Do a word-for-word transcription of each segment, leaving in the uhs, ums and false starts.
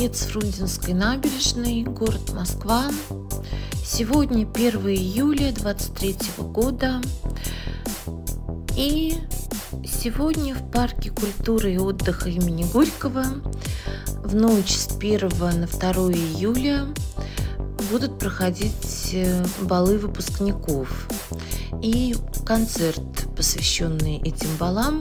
привет с Фрунзенской набережной, город Москва. Сегодня первое июля двадцать третьего года. И сегодня в парке культуры и отдыха имени Горького в ночь с первого на второе июля будут проходить балы выпускников и концерт, посвященный этим балам.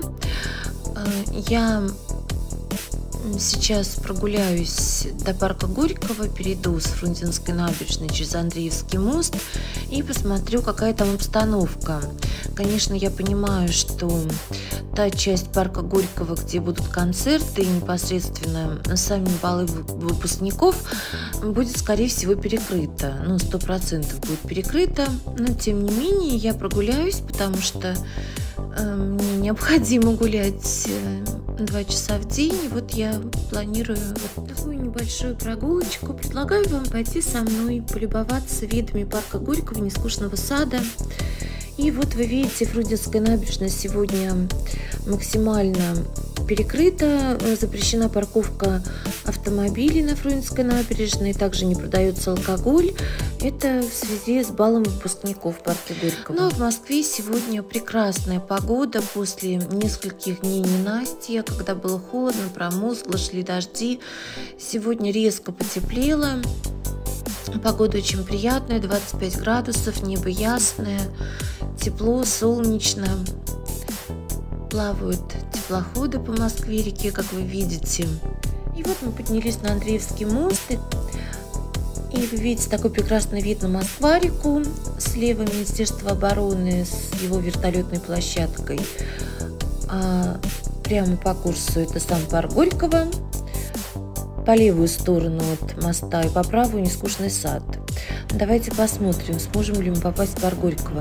Я сейчас прогуляюсь до парка Горького, перейду с Фрунзенской набережной через Андреевский мост и посмотрю, какая там обстановка. Конечно, я понимаю, что та часть парка Горького, где будут концерты и непосредственно сами балы выпускников, будет, скорее всего, перекрыта. Ну, сто процентов будет перекрыта. Но, тем не менее, я прогуляюсь, потому что э, мне необходимо гулять э, два часа в день. И вот я планирую вот такую небольшую прогулочку. Предлагаю вам пойти со мной полюбоваться видами парка Горького, нескучного сада. И вот вы видите, Фрунзенская набережная сегодня максимально перекрыта, запрещена парковка автомобилей на Фрунзенской набережной, также не продается алкоголь. Это в связи с балом выпускников в парке Горького. Но в Москве сегодня прекрасная погода после нескольких дней ненастья, когда было холодно, промозгло, шли дожди. Сегодня резко потеплело. Погода очень приятная, двадцать пять градусов, небо ясное, тепло, солнечно. Плавают теплоходы по Москве-реке, как вы видите. И вот мы поднялись на Андреевский мост. И вы видите такой прекрасный вид на Москва-реку. Слева Министерство обороны с его вертолетной площадкой. А прямо по курсу это сам парк Горького. По левую сторону от моста и по правую нескучный сад. Давайте посмотрим, сможем ли мы попасть в парк Горького.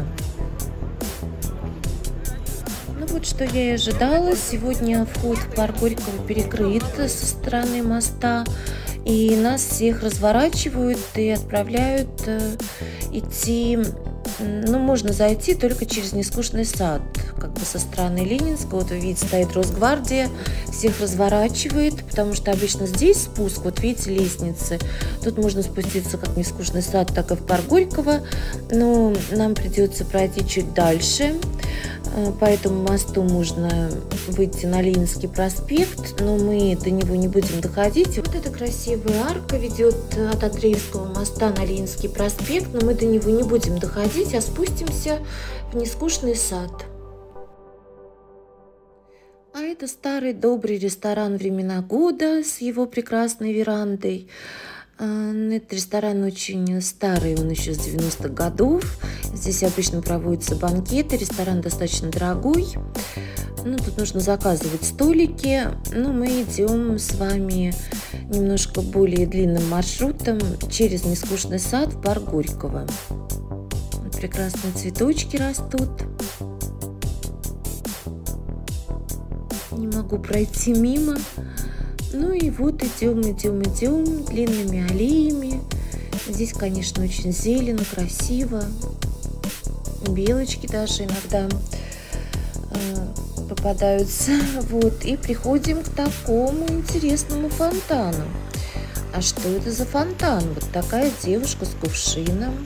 Ну вот, что я и ожидала. Сегодня вход в парк Горького перекрыт со стороны моста. И нас всех разворачивают и отправляют э, идти. Ну, можно зайти только через нескучный сад, как бы со стороны Ленинского. Вот вы видите, стоит Росгвардия, всех разворачивает, потому что обычно здесь спуск, вот видите, лестницы. Тут можно спуститься как в нескучный сад, так и в парк Горького, но нам придется пройти чуть дальше. По этому мосту можно выйти на Ленинский проспект, но мы до него не будем доходить. Вот эта красивая арка ведет от Андреевского моста на Ленинский проспект, но мы до него не будем доходить, а спустимся в нескучный сад. А это старый добрый ресторан «Времена года» с его прекрасной верандой. Этот ресторан очень старый, он еще с девяностых годов. Здесь обычно проводятся банкеты, ресторан достаточно дорогой. Ну, тут нужно заказывать столики. Но мы идем с вами немножко более длинным маршрутом через нескучный сад в парк Горького. Прекрасные цветочки растут. Не могу пройти мимо. Ну и вот идем, идем, идем длинными аллеями. Здесь, конечно, очень зелено, красиво. Белочки даже иногда э, попадаются. Вот. И приходим к такому интересному фонтану. А что это за фонтан? Вот такая девушка с кувшином.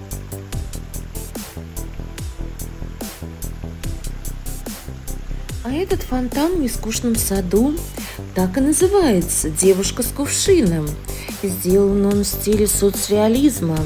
А этот фонтан в нескучном саду так и называется «Девушка с кувшином». Сделан он в стиле соцреализма.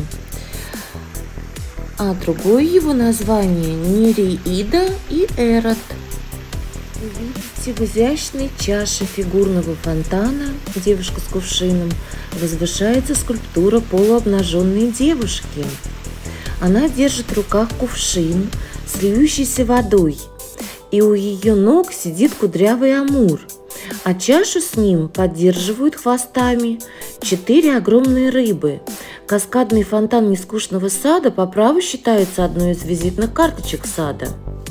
А другое его название – Нереида и Эрот. Вы видите, в изящной чаше фигурного фонтана «Девушка с кувшином» возвышается скульптура полуобнаженной девушки. Она держит в руках кувшин с льющейся водой, и у ее ног сидит кудрявый амур, а чашу с ним поддерживают хвостами четыре огромные рыбы. Каскадный фонтан нескучного сада по праву считается одной из визитных карточек сада.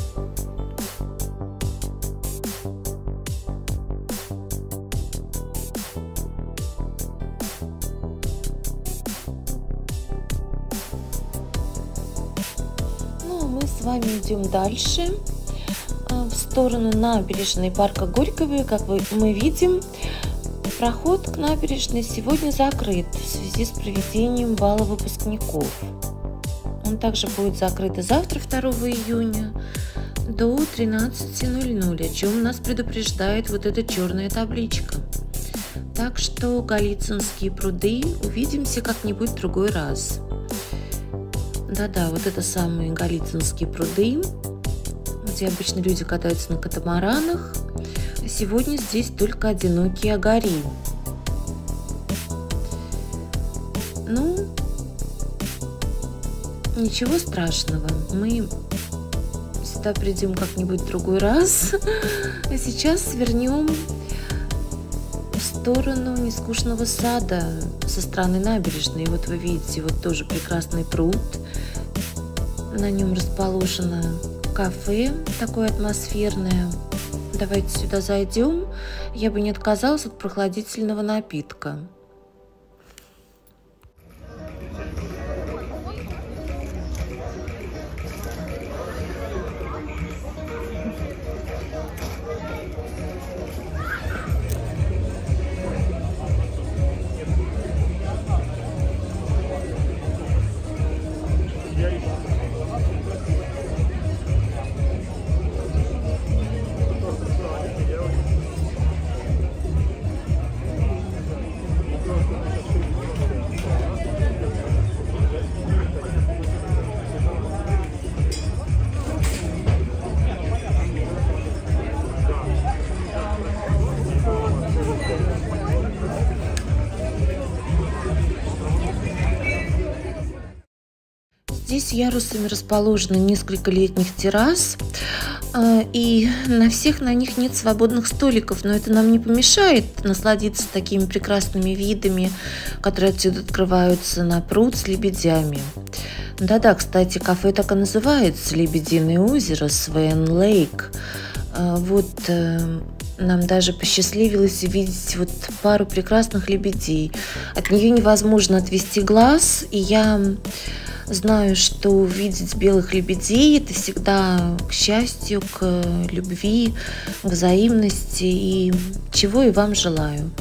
Ну а мы с вами идем дальше. В сторону набережной парка Горького, как мы видим, Проход к набережной сегодня закрыт в связи с проведением бала выпускников. Он также будет закрыт и завтра, второго июня, до тринадцати ноль-ноль, о чем нас предупреждает вот эта черная табличка. Так что Голицынские пруды увидимся как-нибудь в другой раз. Да-да, вот это самые Голицынские пруды, где обычно люди катаются на катамаранах. Сегодня здесь только одинокие агари. Ну, ничего страшного, мы сюда придем как-нибудь в другой раз. А сейчас свернем в сторону Нескучного сада со стороны набережной. И вот вы видите, вот тоже прекрасный пруд. На нем расположено кафе, такое атмосферное. Давайте сюда зайдем. Я бы не отказалась от прохладительного напитка. Здесь ярусами расположено несколько летних террас, и на всех на них нет свободных столиков, но это нам не помешает насладиться такими прекрасными видами, которые отсюда открываются на пруд с лебедями. Да-да, кстати, кафе так и называется — Лебединое озеро, Свен Лейк. Вот нам даже посчастливилось увидеть вот пару прекрасных лебедей. От нее невозможно отвести глаз, и я знаю, что увидеть белых лебедей — это всегда к счастью, к любви, к взаимности, и чего и вам желаю.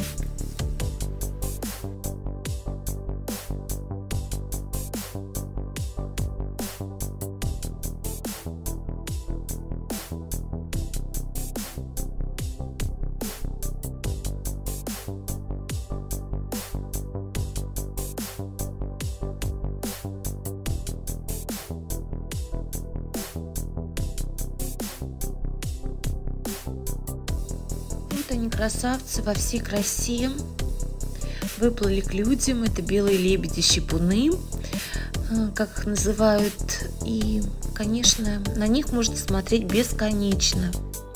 Вот они, красавцы, во всей красе выплыли к людям. Это белые лебеди-щипуны, как их называют. И, конечно, на них можно смотреть бесконечно.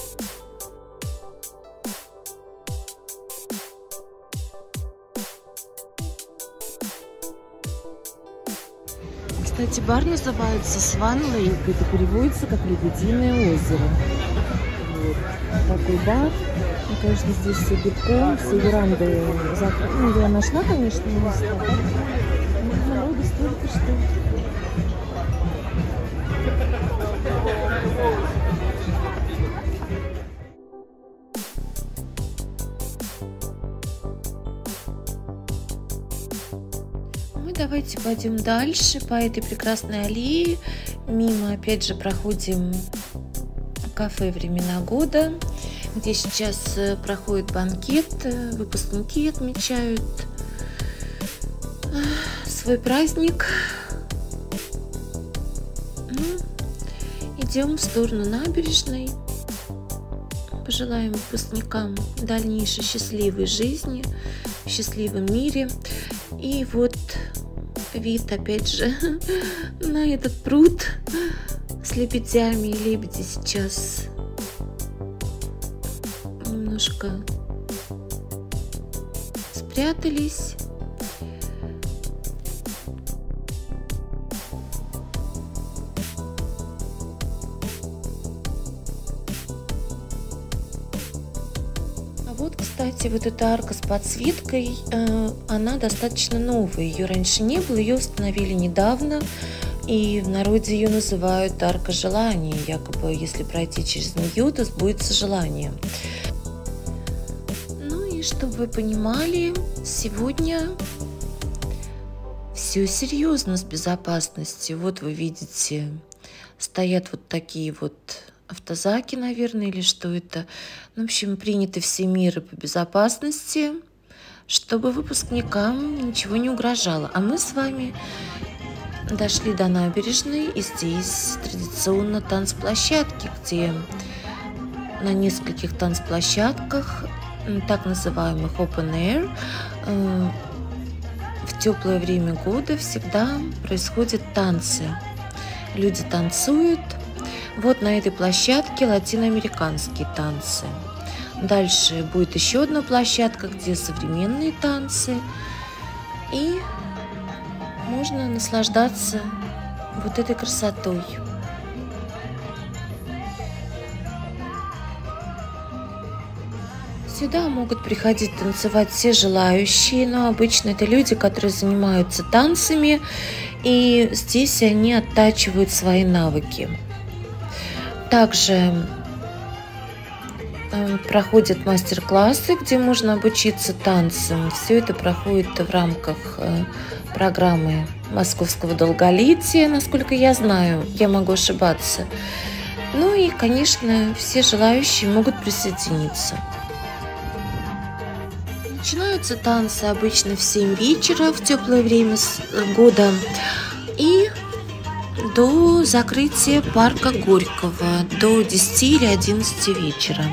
Кстати, бар называется Сван Лейк. Это переводится как «Лебединое озеро». Вот такой бар. Ну, конечно, здесь все битком, все веранды закрыты. Ну, я нашла, конечно, место. Но народу столько, что... Мы давайте пойдем дальше по этой прекрасной аллее. Мимо, опять же, проходим кафе «Времена года», где сейчас проходит банкет, выпускники отмечают свой праздник. Ну, идем в сторону набережной. Пожелаем выпускникам дальнейшей счастливой жизни, в счастливом мире. И вот вид, опять же, на этот пруд с лебедями. И лебеди сейчас немножко спрятались. А вот, кстати, вот эта арка с подсветкой, она достаточно новая. Ее раньше не было, ее установили недавно. И в народе ее называют арка желания. Якобы, если пройти через нее, то сбудется желание. Ну и И чтобы вы понимали, сегодня все серьезно с безопасностью. Вот вы видите, стоят вот такие вот автозаки, наверное, или что это. В общем, приняты все меры по безопасности, чтобы выпускникам ничего не угрожало. А мы с вами дошли до набережной, и здесь традиционно танцплощадки, где на нескольких танцплощадках, так называемых open air, в теплое время года всегда происходят танцы. Люди танцуют. Вот на этой площадке латиноамериканские танцы. Дальше будет еще одна площадка, где современные танцы. И можно наслаждаться вот этой красотой. Сюда могут приходить танцевать все желающие, но обычно это люди, которые занимаются танцами, и здесь они оттачивают свои навыки. Также проходят мастер-классы, где можно обучиться танцам. Все это проходит в рамках программы Московского долголетия, насколько я знаю, я могу ошибаться. Ну и, конечно, все желающие могут присоединиться. Начинаются танцы обычно в семь вечера в теплое время года и до закрытия парка Горького до десяти или одиннадцати вечера.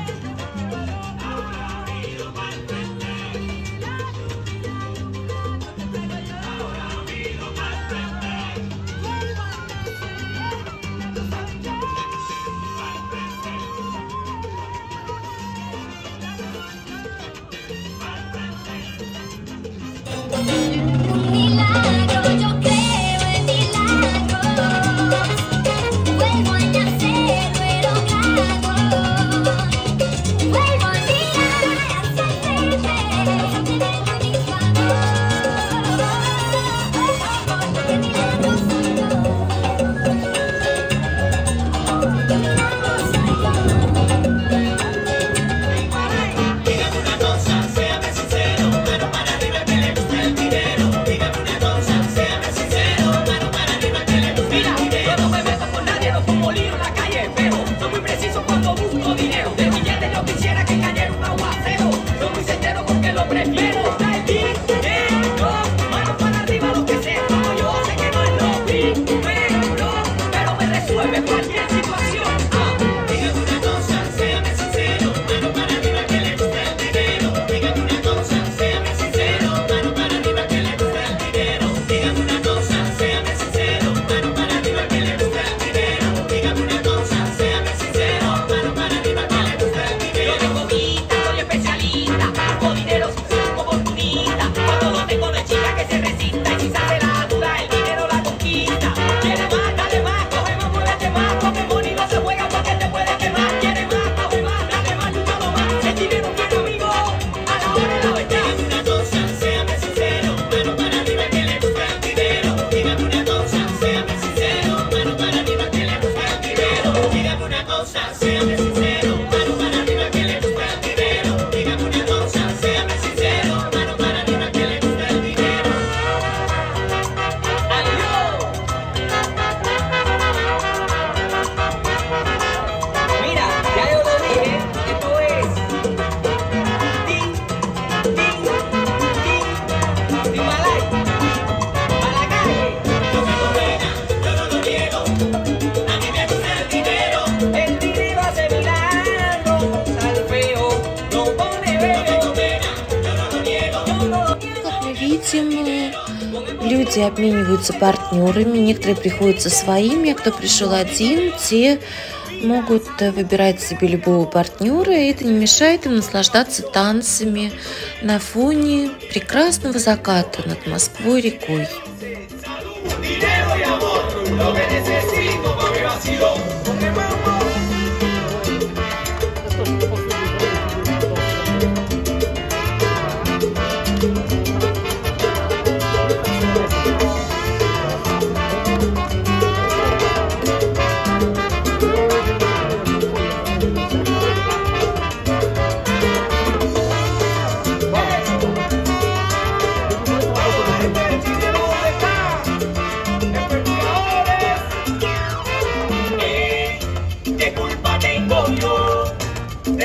Люди обмениваются партнерами, некоторые приходят со своими, а кто пришел один, те могут выбирать себе любого партнера, и это не мешает им наслаждаться танцами на фоне прекрасного заката над Москвой рекой.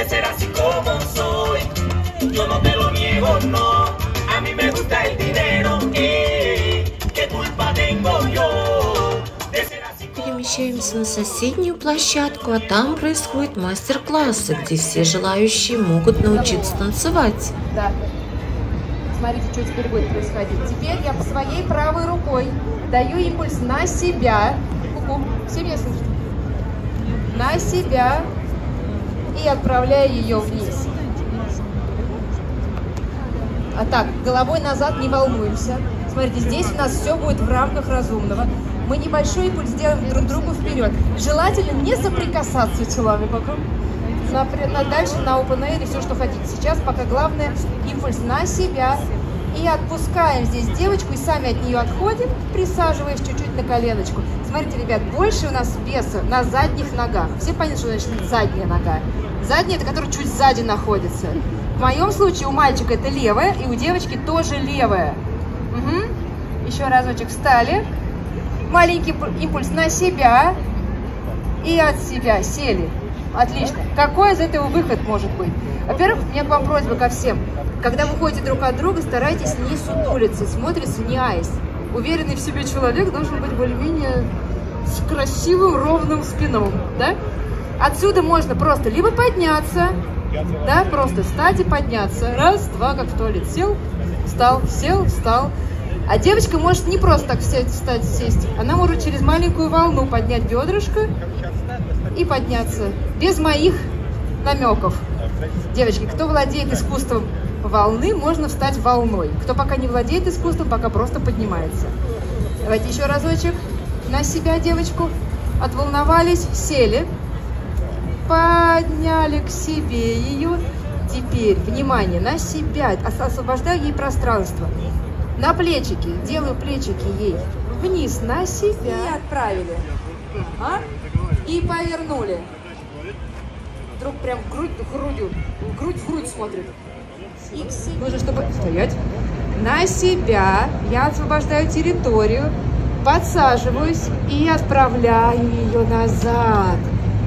de ser así como soy. Yo no te lo niego, no. A mí me gusta el dinero. ¿Y qué culpa tengo yo de ser así? Перемещаемся на соседнюю площадку, а там происходят мастер-классы, где все желающие могут научиться танцевать. Да. Смотрите, что теперь будет происходить. Теперь я по своей правой рукой даю импульс на себя. Ку-ку. Все меня слышат? На себя. И отправляю ее вниз. А так, головой назад, не волнуемся. Смотрите, здесь у нас все будет в рамках разумного. Мы небольшой импульс делаем друг другу вперед. Желательно не соприкасаться телами вокруг. На, на, дальше на open air все, что хотите. Сейчас пока главное импульс на себя. И отпускаем здесь девочку, и сами от нее отходим, присаживаясь чуть-чуть на коленочку. Смотрите, ребят, больше у нас веса на задних ногах. Все поняли, что значит задняя нога? Задняя, это которая чуть сзади находится. В моем случае у мальчика это левая, и у девочки тоже левая. Угу. Еще разочек встали. Маленький импульс на себя. И от себя сели. Отлично. Какой из этого выход может быть? Во-первых, у меня к вам просьба ко всем. Когда вы ходите друг от друга, старайтесь не сутулиться, смотрится не айс. Уверенный в себе человек должен быть более-менее с красивым ровным спином, да? Отсюда можно просто либо подняться, да, просто встать и подняться. Раз, два, как в туалет. Сел, встал, сел, встал. А девочка может не просто так встать, встать, сесть. Она может через маленькую волну поднять бедрышко и подняться. Без моих намеков. Девочки, кто владеет искусством волны, можно встать волной. Кто пока не владеет искусством, пока просто поднимается. Давайте еще разочек. На себя девочку. Отволновались, сели. Подняли к себе ее. Теперь, внимание, на себя. Освобождаю ей пространство. На плечики. Делаю плечики ей вниз, на себя. И отправили. Ага. И повернули. Вдруг прям грудь грудью. Грудь в грудь смотрит. Нужно, чтобы стоять. На себя я освобождаю территорию, подсаживаюсь и отправляю ее назад.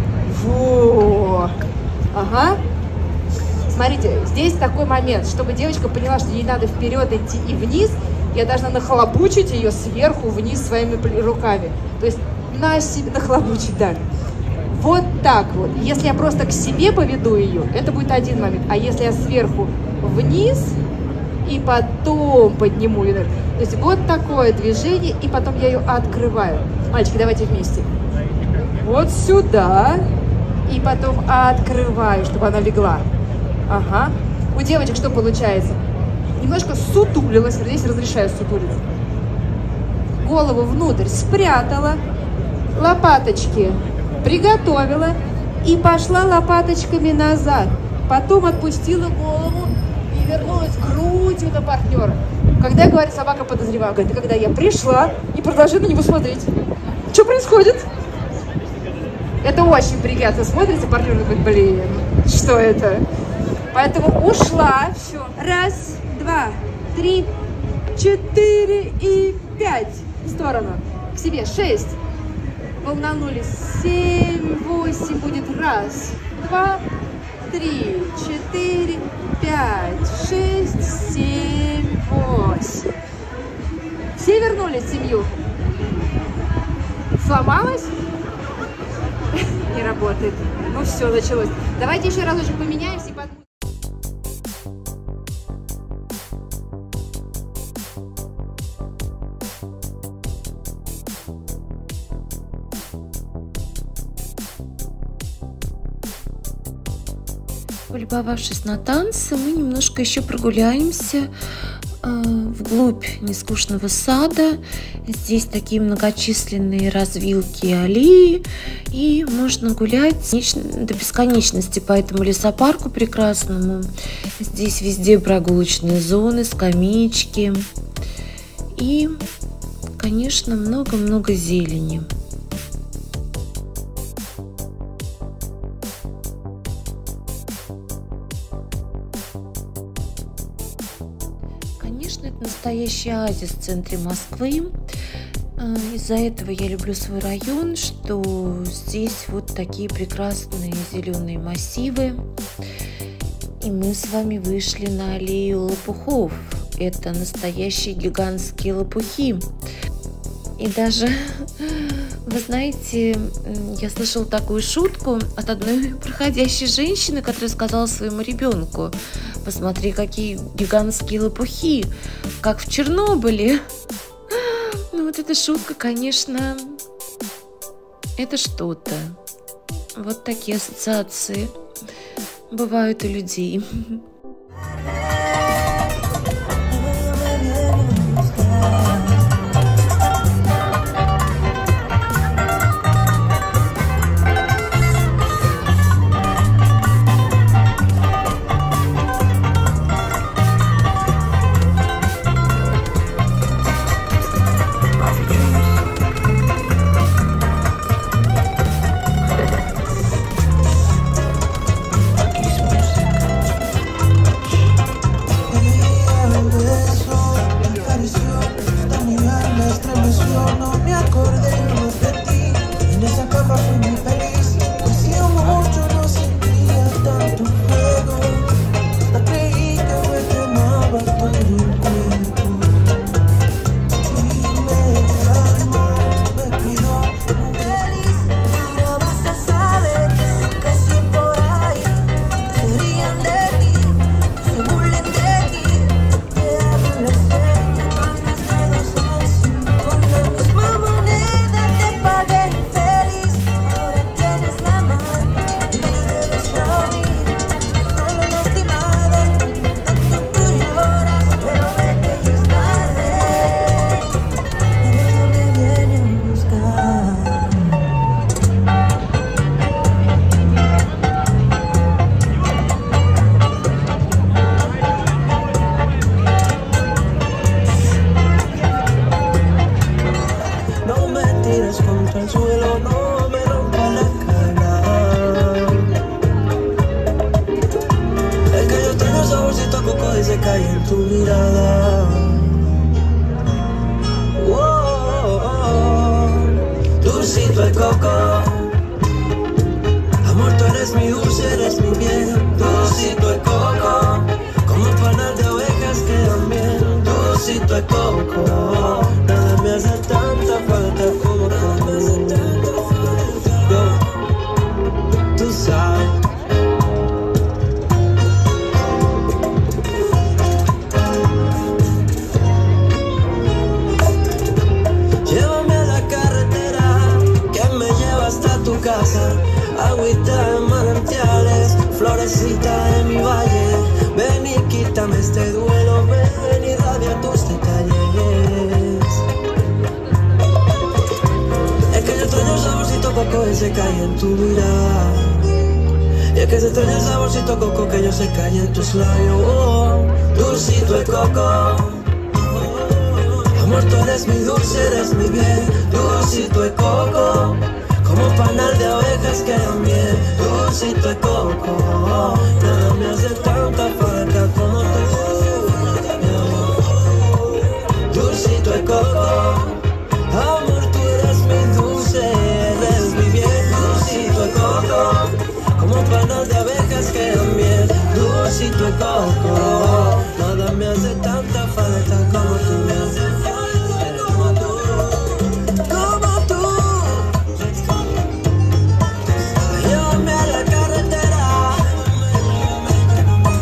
Вот. Ага. Смотрите, здесь такой момент, чтобы девочка поняла, что ей надо вперед идти и вниз, я должна нахлобучить ее сверху вниз своими руками. То есть на себе нахлобучить, да. Вот так вот. Если я просто к себе поведу ее, это будет один момент. А если я сверху вниз и потом подниму ее, то есть вот такое движение, и потом я ее открываю. Мальчики, давайте вместе. Вот сюда. И потом открываю, чтобы она легла. Ага. У девочек что получается? Немножко сутулилась. Здесь разрешаю сутулиться. Голову внутрь спрятала. Лопаточки приготовила. И пошла лопаточками назад. Потом отпустила голову и вернулась грудью на партнера. Когда я говорю, собака подозреваю, говорит, когда я пришла и продолжила на него смотреть. Что происходит? Это очень приятно. Смотрите, партнер говорит, блин, что это? Поэтому ушла. Все. Раз, два, три, четыре и пять. В сторону. К себе. Шесть. Волнанулись. Семь, восемь. Будет раз, два, три, четыре, пять, шесть, семь, восемь. Все вернулись в семью? Сломалась? Не работает. Ну все, началось. Давайте еще разочек поменяемся и под... Полюбовавшись на танцы, мы немножко еще прогуляемся э, вглубь нескучного сада. Здесь такие многочисленные развилки и аллеи, и можно гулять до бесконечности по этому лесопарку прекрасному. Здесь везде прогулочные зоны, скамеечки и, конечно, много-много зелени. Конечно, это настоящий оазис в центре Москвы. Из-за этого я люблю свой район, что здесь вот такие прекрасные зеленые массивы. И мы с вами вышли на аллею лопухов. Это настоящие гигантские лопухи. И даже, вы знаете, я слышала такую шутку от одной проходящей женщины, которая сказала своему ребенку: посмотри, какие гигантские лопухи, как в Чернобыле. Ну вот эта шутка, конечно, это что-то. Вот такие ассоциации бывают у людей. Se cae en tu mirada, y es que se extraña el saborcito coco que yo se cae en tus labios. Oh, dulcito de coco, amor, tú eres mi dulce, eres mi bien. Dulcito de coco, como panal de ovejas que dan miel. Dulcito de coco, nada me hace tanta falta como tú. Dulcito de coco, amor, tú eres mi dulce, eres mi bien. Dulcito de coco, como panas de abejas que dan miel. Dulcito de coco, nada me hace tanta falta como tú me haces falta, como tú, como tú. Llévame a la carretera,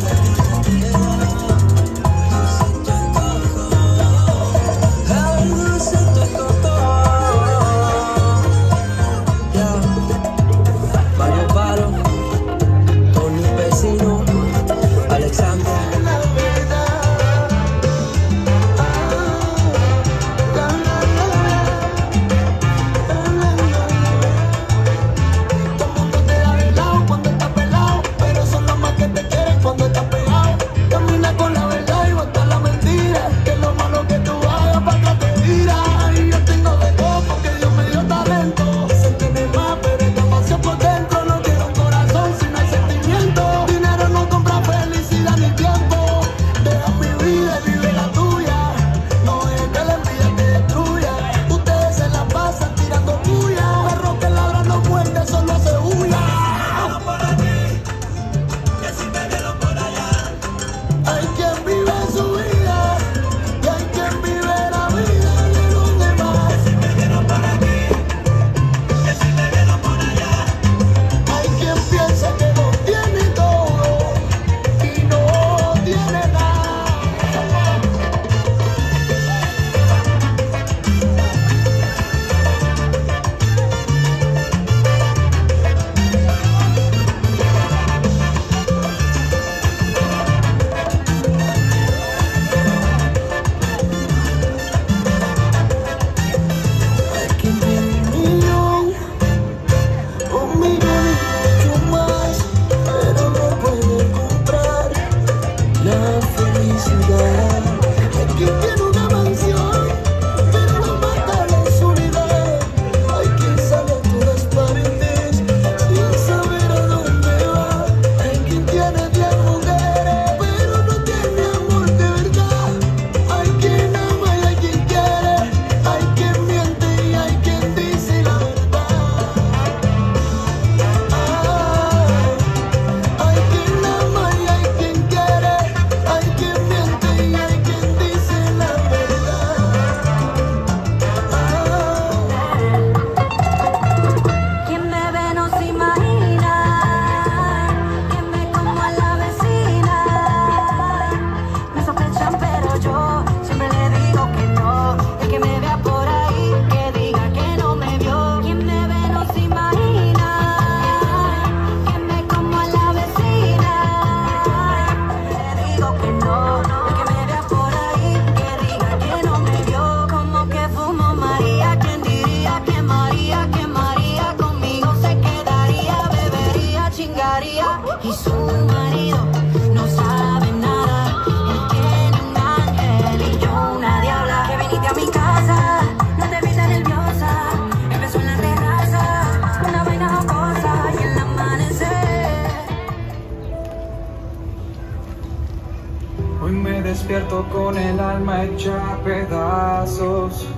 despierto con el alma hecha a pedazos.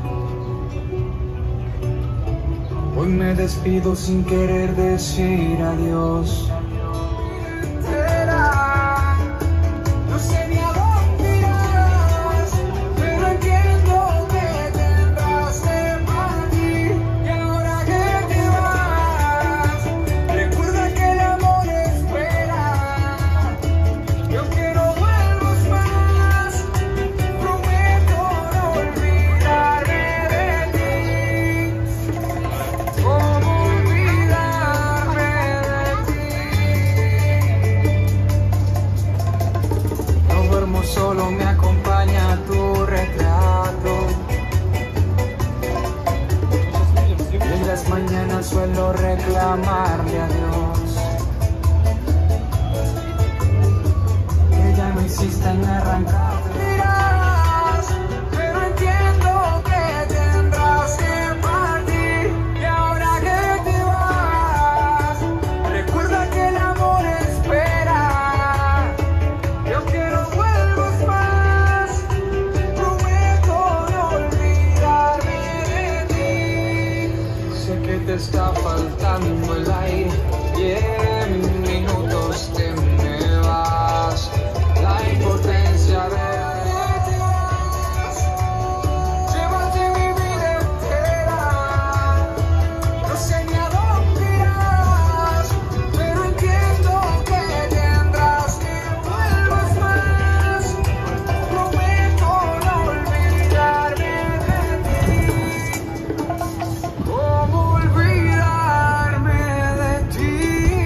Hoy me despido sin querer decir adiós. No sé ni a dónde irás, pero entiendo que tendrás que partir. Y ahora que te vas, recuerda que el amor espera. Yo quiero vuelvas más, prometo no olvidarme de ti. ¿Cómo olvidarme de ti? No duermo solo, me acompaña tu retrato. Y en las mañanas suelo reclamarle a Dios que ya no insista en arrancar. Dirás, pero entiendo que tendrás que partir. Y ahora que te vas, recuerda que el amor espera. Yo quiero vuelvas más, prometo no olvidarme de ti. Sé que te está faltando el aire y en minutos te me vas. La impotencia de te vas, llévate mi vida entera. No sé ni a dónde irás, pero entiendo que tendrás que vuelvas más. Prometo no olvidarme de ti. ¿Cómo olvidarme de ti?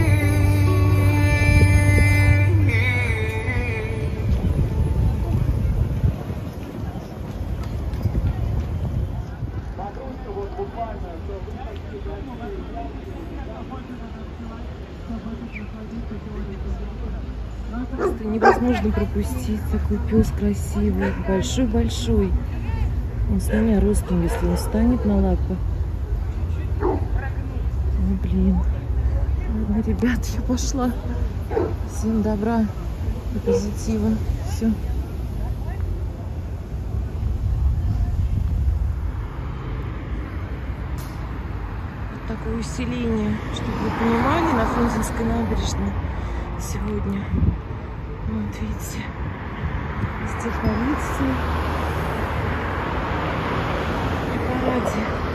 Просто невозможно пропустить такой пес красивый, большой-большой. Он с меня ростом, если он встанет на лапы. Ну, блин. Ладно, ребят, я пошла. Всем добра и позитива. Все. Вот такое усиление, чтобы вы понимали, на Фрунзенской набережной сегодня. Вот видите, везде полиция и параде.